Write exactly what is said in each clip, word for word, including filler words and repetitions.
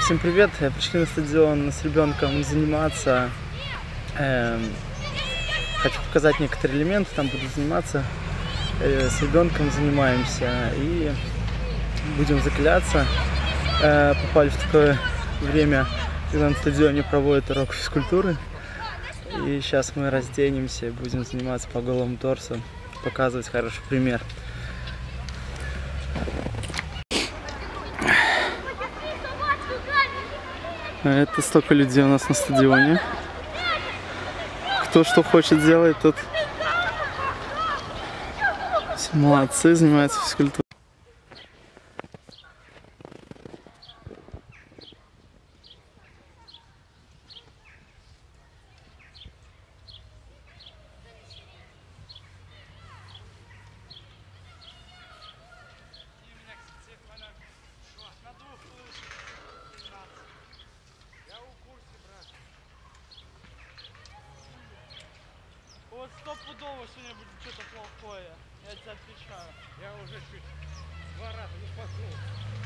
Всем привет! Пришли на стадион с ребенком заниматься. Хочу показать некоторые элементы, там буду заниматься. С ребенком занимаемся и будем закаляться. Попали в такое время, когда на стадионе проводят урок физкультуры. И сейчас мы разденемся, будем заниматься по голому торсу, показывать хороший пример. Это столько людей у нас на стадионе. Кто что хочет делать тут. Все молодцы, занимаются физкультурой. Вот стопудово сегодня будет что-то плохое, я тебе отвечаю. Я уже чуть два раза не споткнулся.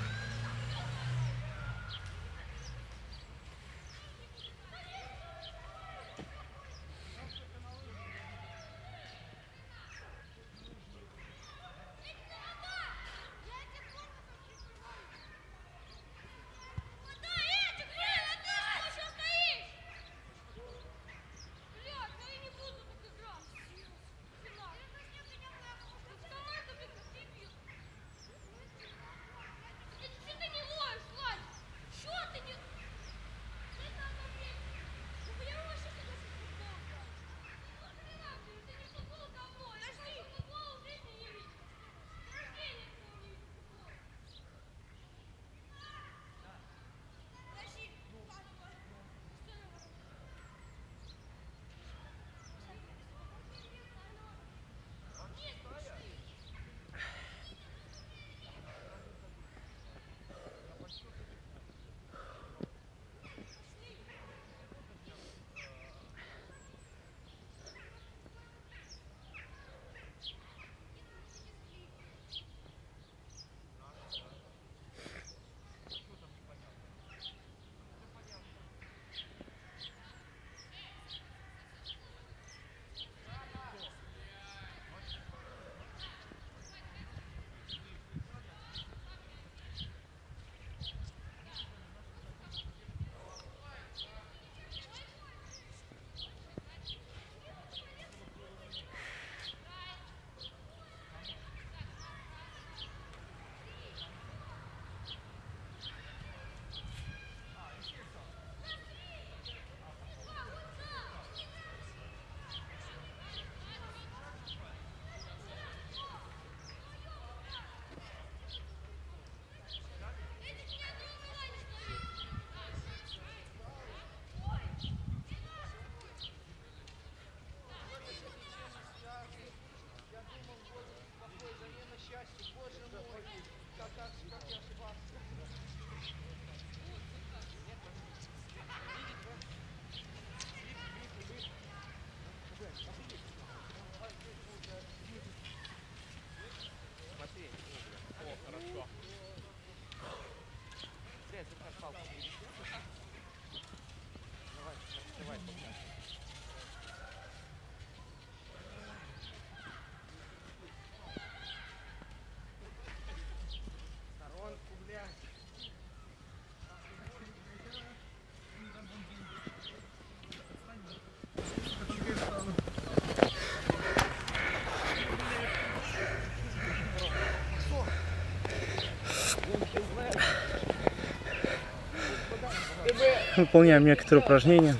Выполняем некоторые упражнения,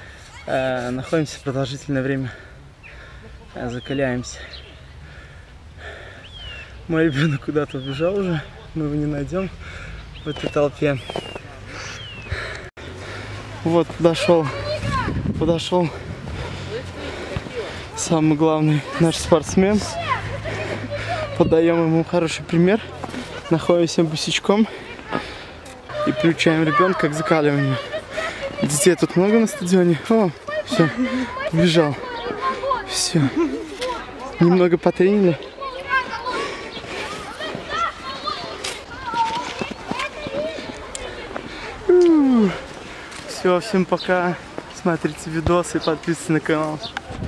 э, находимся продолжительное время, э, закаляемся. Мой ребенок куда-то убежал уже, мы его не найдем в этой толпе. Вот подошел, подошел самый главный наш спортсмен. Подаем ему хороший пример, находимся босичком и приучаем ребенка к закаливанию. Детей тут много на стадионе. О, все, побежал. Все. Немного потренили. Все, всем пока. Смотрите видосы, подписывайтесь на канал.